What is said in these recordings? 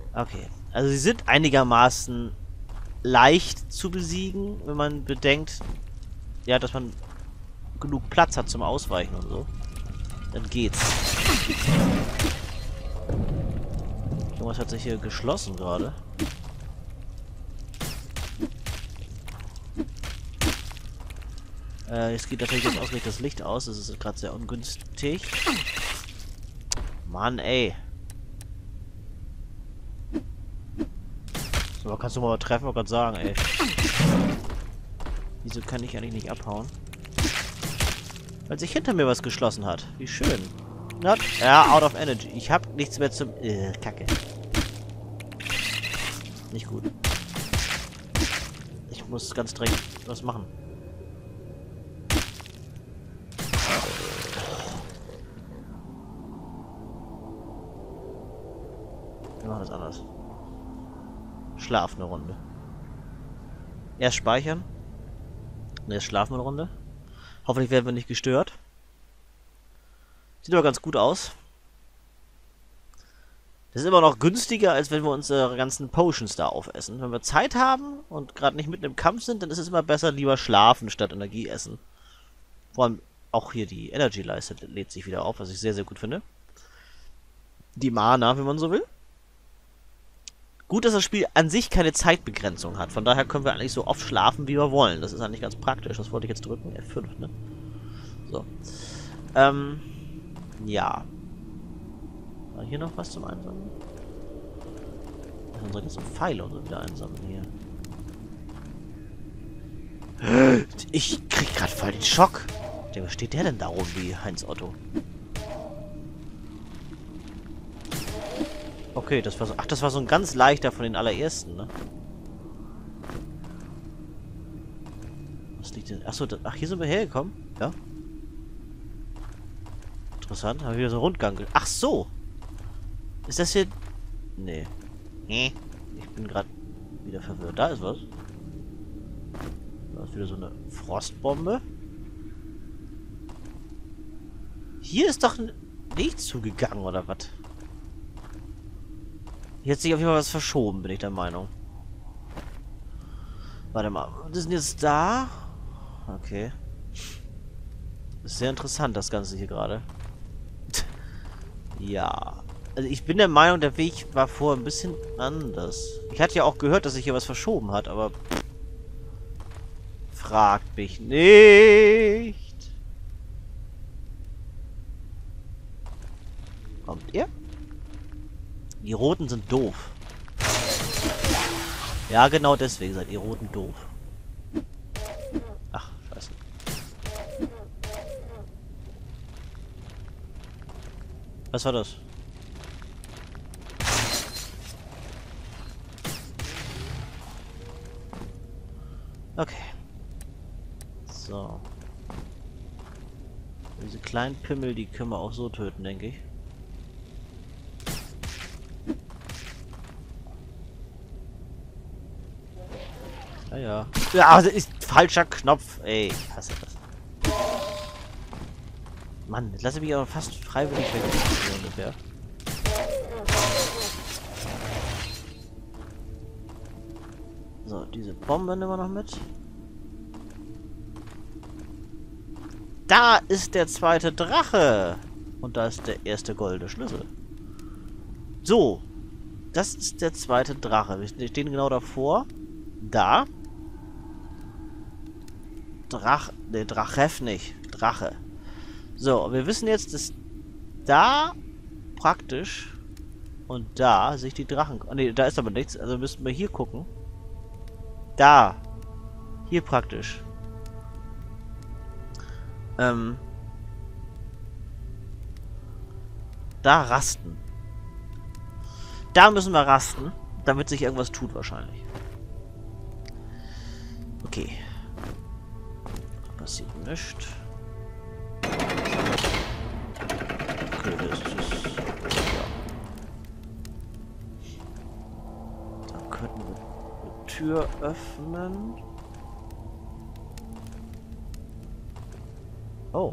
Okay. Also sie sind einigermaßen leicht zu besiegen, wenn man bedenkt, ja, dass man genug Platz hat zum Ausweichen und so. Dann geht's. Irgendwas hat sich hier geschlossen gerade. Jetzt geht natürlich jetzt ausgerechnet das Licht aus. Das ist gerade sehr ungünstig. Mann, ey. So, kannst du mal treffen, wollte gerade sagen, ey. Wieso kann ich eigentlich nicht abhauen? Weil sich hinter mir was geschlossen hat. Wie schön. Ja, out of energy. Ich hab nichts mehr zum... Kacke. Nicht gut. Ich muss ganz dringend was machen. Wir machen das anders. Schlafen eine Runde. Erst speichern. Und jetzt schlafen wir eine Runde. Hoffentlich werden wir nicht gestört. Sieht aber ganz gut aus. Das ist immer noch günstiger, als wenn wir unsere ganzen Potions da aufessen. Wenn wir Zeit haben und gerade nicht mitten im Kampf sind, dann ist es immer besser, lieber schlafen statt Energie essen. Vor allem auch hier die Energy-Leiste lädt sich wieder auf, was ich sehr, sehr gut finde. Die Mana, wenn man so will. Gut, dass das Spiel an sich keine Zeitbegrenzung hat. Von daher können wir eigentlich so oft schlafen, wie wir wollen. Das ist eigentlich ganz praktisch. Das wollte ich jetzt drücken. F5, ne? So. Ja. War hier noch was zum Einsammeln? Unsere ganzen Pfeile und so wieder einsammeln hier. Ich krieg gerade voll den Schock. Was steht der denn da rum wie Heinz Otto? Okay, das war so. Ach, das war so ein ganz leichter von den allerersten, ne? Was liegt denn? Achso, ach, hier sind wir hergekommen? Ja. Interessant, haben wir wieder so einen Rundgang. Ach so! Ist das hier. Nee. Ich bin gerade wieder verwirrt. Da ist was. Da ist wieder so eine Frostbombe. Hier ist doch nichts zugegangen, oder was? Hier hat sich auf jeden Fall was verschoben, bin ich der Meinung. Warte mal, was ist denn jetzt da? Okay. Ist sehr interessant, das Ganze hier gerade. Ja. Also ich bin der Meinung, der Weg war vorher ein bisschen anders. Ich hatte ja auch gehört, dass sich hier was verschoben hat, aber... Fragt mich nicht. Kommt ihr? Die Roten sind doof. Ja, genau deswegen seid ihr Roten doof. Ach, scheiße. Was war das? Okay. So. Diese kleinen Pimmel, die können wir auch so töten, denke ich. Ja. Ja, das ist falscher Knopf. Ey, ich hasse das. Mann, jetzt lasse ich mich aber fast freiwillig weg. So ungefähr. So, diese Bombe nehmen wir noch mit. Da ist der zweite Drache. Und da ist der erste goldene Schlüssel. So. Das ist der zweite Drache. Wir stehen genau davor. Da. Ne, Drachef nicht. Drache. So, wir wissen jetzt, dass da praktisch und da sich die Drachen... Oh, ne, da ist aber nichts. Also müssten wir hier gucken. Da. Hier praktisch. Da rasten. Da müssen wir rasten, damit sich irgendwas tut wahrscheinlich. Okay. Passiert nichts. Okay, das ist... Ja. Dann könnten wir eine Tür öffnen. Oh.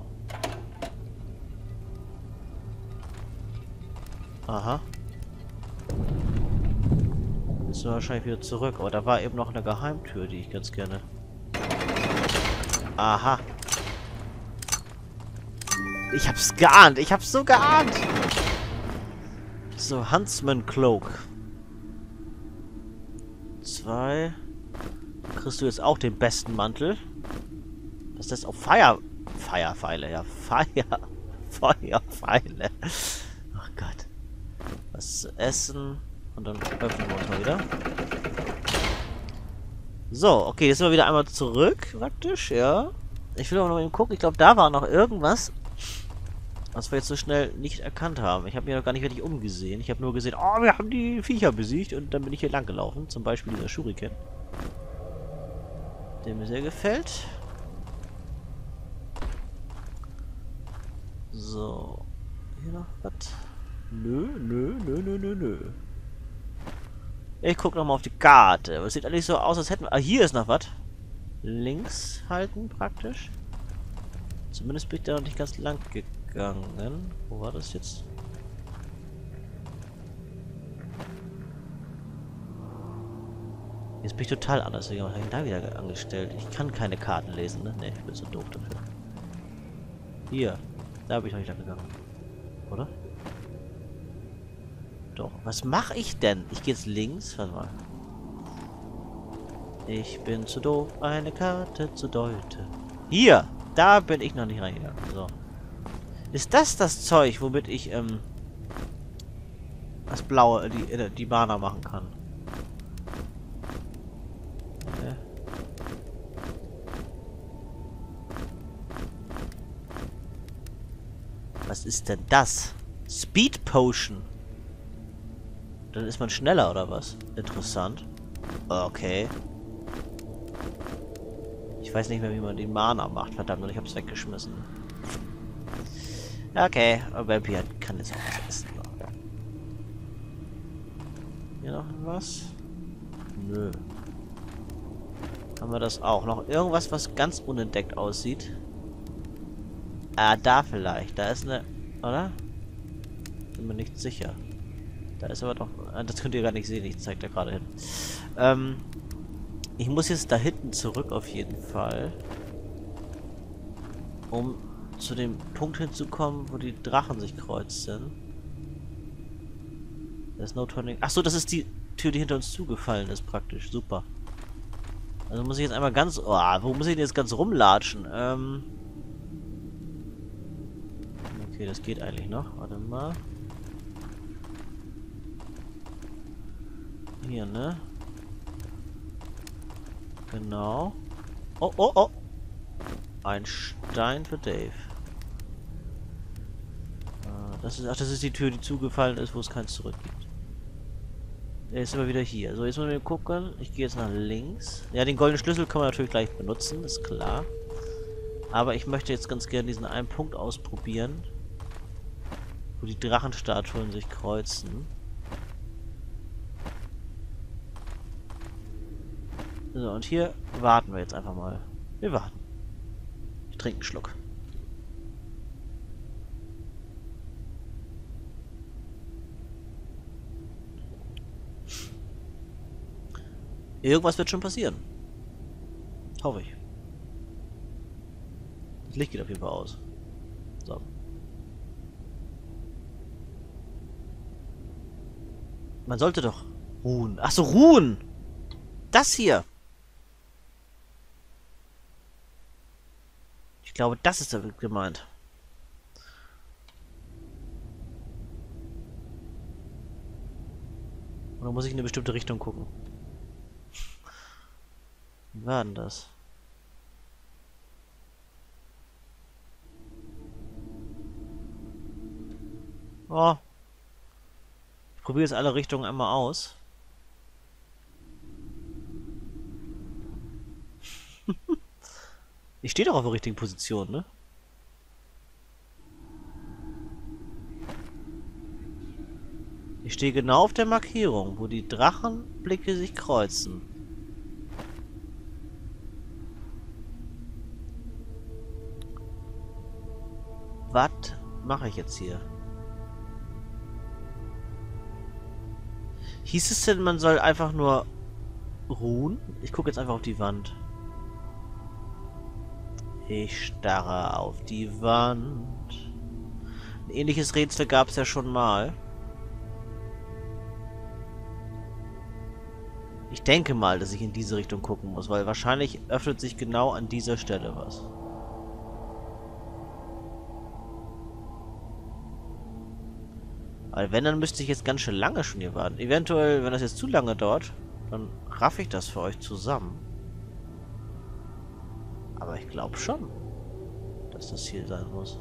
Aha. Müssen wir wahrscheinlich wieder zurück. Aber da war eben noch eine Geheimtür, die ich ganz gerne... Aha. Ich hab's geahnt. Ich hab's so geahnt. So, Huntsman Cloak. 2. Kriegst du jetzt auch den besten Mantel. Was ist das? Auf Feierpfeile, ja. Feuerpfeile. Ach Gott. Was zu essen. Und dann öffnen wir uns mal wieder. So, okay, jetzt sind wir wieder einmal zurück, praktisch, ja. Ich will aber noch eben gucken. Ich glaube, da war noch irgendwas, was wir jetzt so schnell nicht erkannt haben. Ich habe mir noch gar nicht richtig umgesehen. Ich habe nur gesehen, oh, wir haben die Viecher besiegt. Und dann bin ich hier lang gelaufen. Zum Beispiel dieser Shuriken. Der mir sehr gefällt. So. Hier noch was? Nö. Ich guck nochmal auf die Karte. Es sieht eigentlich so aus, als hätten wir... Ah, hier ist noch was. Links halten, praktisch. Zumindest bin ich da noch nicht ganz lang gegangen. Wo war das jetzt? Jetzt bin ich total anders. Was habe ich da wieder angestellt? Ich kann keine Karten lesen, ne? Ne, ich bin so doof dafür. Hier. Da bin ich noch nicht lang gegangen. Oder? Doch. Was mache ich denn? Ich gehe jetzt links. Warte mal. Ich bin zu doof, eine Karte zu deuten. Hier! Da bin ich noch nicht reingegangen. So. Ist das das Zeug, womit ich, das blaue, die Mana machen kann? Was ist denn das? Speed Potion. Dann ist man schneller, oder was? Interessant. Okay. Ich weiß nicht mehr, wie man die Mana macht. Verdammt, und ich hab's weggeschmissen. Okay, aber Vampire kann jetzt auch was essen. Hier noch was? Nö. Haben wir das auch? Noch irgendwas, was ganz unentdeckt aussieht? Ah, da vielleicht. Da ist eine... Oder? Bin mir nicht sicher. Da ist aber doch... Das könnt ihr gar nicht sehen. Ich zeige da gerade hin. Ich muss jetzt da hinten zurück auf jeden Fall. Um zu dem Punkt hinzukommen, wo die Drachen sich kreuzen. There's no turning... Achso, das ist die Tür, die hinter uns zugefallen ist praktisch. Super. Also muss ich jetzt einmal ganz... Oh, wo muss ich denn jetzt ganz rumlatschen? Okay, das geht eigentlich noch. Warte mal. Hier, ne? Genau. Oh. Ein Stein für Dave. Das ist die Tür, die zugefallen ist, wo es keins zurück gibt. Der ist aber wieder hier. So, jetzt müssen wir gucken. Ich gehe jetzt nach links. Ja, den goldenen Schlüssel kann man natürlich gleich benutzen, ist klar. Aber ich möchte jetzt ganz gerne diesen einen Punkt ausprobieren, wo die Drachenstatuen sich kreuzen. So, und hier warten wir jetzt einfach mal. Wir warten. Ich trinke einen Schluck. Irgendwas wird schon passieren. Hoffe ich. Das Licht geht auf jeden Fall aus. So. Man sollte doch ruhen. Ach so, ruhen! Das hier! Ich glaube, das ist damit gemeint. Oder muss ich in eine bestimmte Richtung gucken? Wie war denn das? Oh. Ich probiere jetzt alle Richtungen einmal aus. Ich stehe doch auf der richtigen Position, ne? Ich stehe genau auf der Markierung, wo die Drachenblicke sich kreuzen. Was mache ich jetzt hier? Hieß es denn, man soll einfach nur ruhen? Ich gucke jetzt einfach auf die Wand. Ich starre auf die Wand. Ein ähnliches Rätsel gab es ja schon mal. Ich denke mal, dass ich in diese Richtung gucken muss, weil wahrscheinlich öffnet sich genau an dieser Stelle was. Weil wenn, dann müsste ich jetzt ganz schön lange schon hier warten. Eventuell, wenn das jetzt zu lange dauert, dann raff ich das für euch zusammen. Aber ich glaube schon, dass das hier sein muss.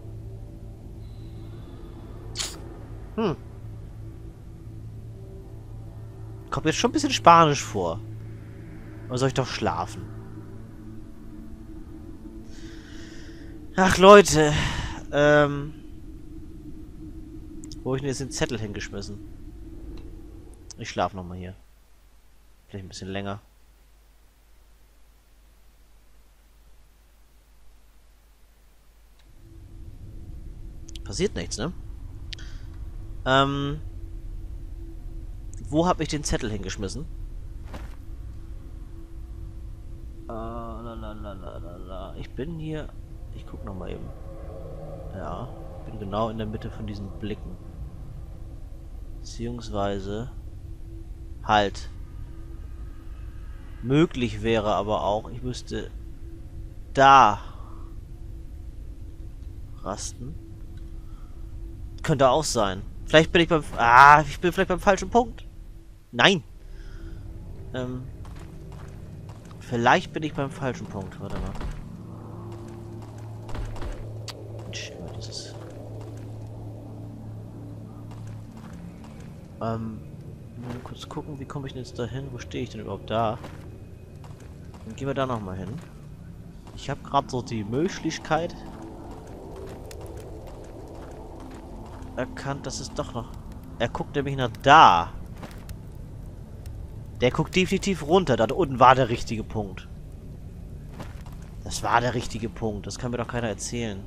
Kommt jetzt schon ein bisschen Spanisch vor. Oder soll ich doch schlafen? Ach, Leute. Wo habe ich denn jetzt den Zettel hingeschmissen? Ich schlafe nochmal hier. Vielleicht ein bisschen länger. Passiert nichts, ne? Wo habe ich den Zettel hingeschmissen? Ich bin hier... Ich guck noch mal eben. Ja, ich bin genau in der Mitte von diesen Blicken. Beziehungsweise... Halt. Möglich wäre aber auch, ich müsste... Da... rasten. Könnte auch sein. Vielleicht bin ich beim... Ah, ich bin vielleicht beim falschen Punkt. Nein. Vielleicht bin ich beim falschen Punkt. Warte mal. Mensch, immer dieses... mal kurz gucken, wie komme ich denn jetzt dahin? Wo stehe ich denn überhaupt da? Dann gehen wir da nochmal hin. Ich habe gerade so die Möglichkeit erkannt, dass es doch noch... Er guckt nämlich nach da. Der guckt definitiv runter. Da unten war der richtige Punkt. Das war der richtige Punkt. Das kann mir doch keiner erzählen.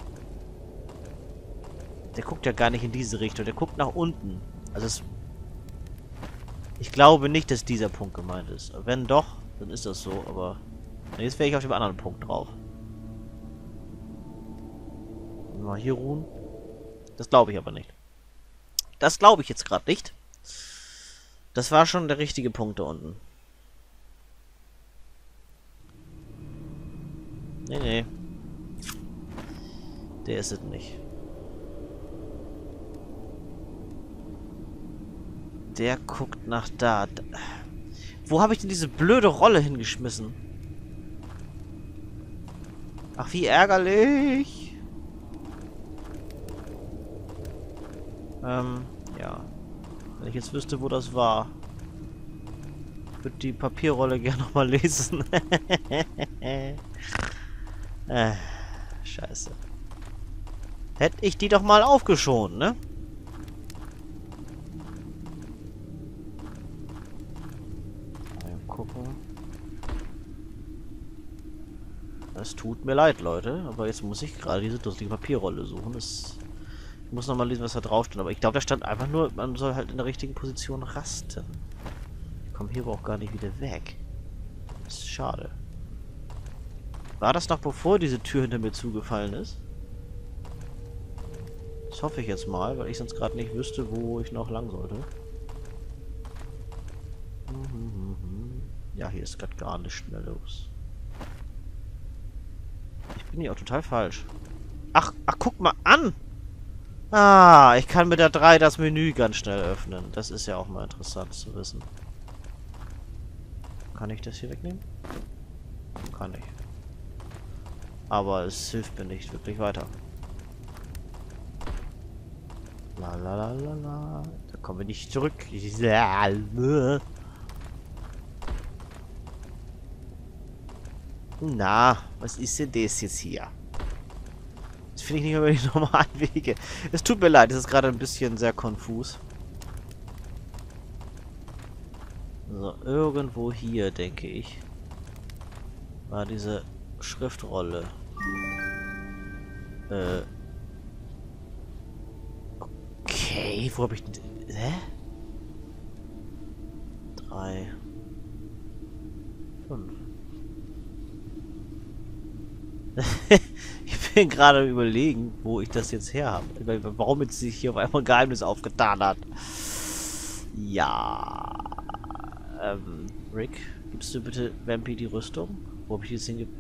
Der guckt ja gar nicht in diese Richtung. Der guckt nach unten. Also es... Ich glaube nicht, dass dieser Punkt gemeint ist. Wenn doch, dann ist das so. Aber jetzt wäre ich auf dem anderen Punkt drauf. Mal hier ruhen. Das glaube ich aber nicht. Das glaube ich jetzt gerade nicht. Das war schon der richtige Punkt da unten. Nee, nee. Der ist es nicht. Der guckt nach da. Wo habe ich denn diese blöde Rolle hingeschmissen? Ach, wie ärgerlich. Ja. Wenn ich jetzt wüsste, wo das war. Ich würde die Papierrolle gerne nochmal lesen. Scheiße. Hätte ich die doch mal aufgeschont, ne? Mal gucken. Es tut mir leid, Leute, aber jetzt muss ich gerade diese dusselige Papierrolle suchen. Ich muss nochmal lesen, was da drauf stand. Aber ich glaube, da stand einfach nur, man soll halt in der richtigen Position rasten. Ich komme hier aber auch gar nicht wieder weg. Das ist schade. War das noch bevor diese Tür hinter mir zugefallen ist? Das hoffe ich jetzt mal, weil ich sonst gerade nicht wüsste, wo ich noch lang sollte. Ja, hier ist gerade gar nichts mehr los. Ich bin hier auch total falsch. Ach, guck mal an! Ah, ich kann mit der 3 das Menü ganz schnell öffnen. Das ist ja auch mal interessant zu wissen. Kann ich das hier wegnehmen? Kann ich. Aber es hilft mir nicht wirklich weiter. La la la la la. Da kommen wir nicht zurück. Na, was ist denn das jetzt hier? Das finde ich nicht mehr über die normalen Wege. Es tut mir leid, es ist gerade ein bisschen sehr konfus. So, irgendwo hier, denke ich, war diese Schriftrolle. Okay, wo habe ich denn... Hä? 3, 5. Ich bin gerade überlegen, wo ich das jetzt her habe. Warum jetzt sich hier auf einmal ein Geheimnis aufgetan hat. Ja. Rick, gibst du bitte Vampy die Rüstung? Wo habe ich jetzt hinge...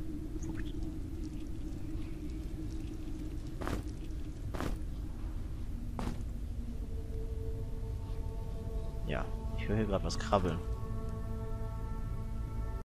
Ja, ich höre hier gerade was krabbeln.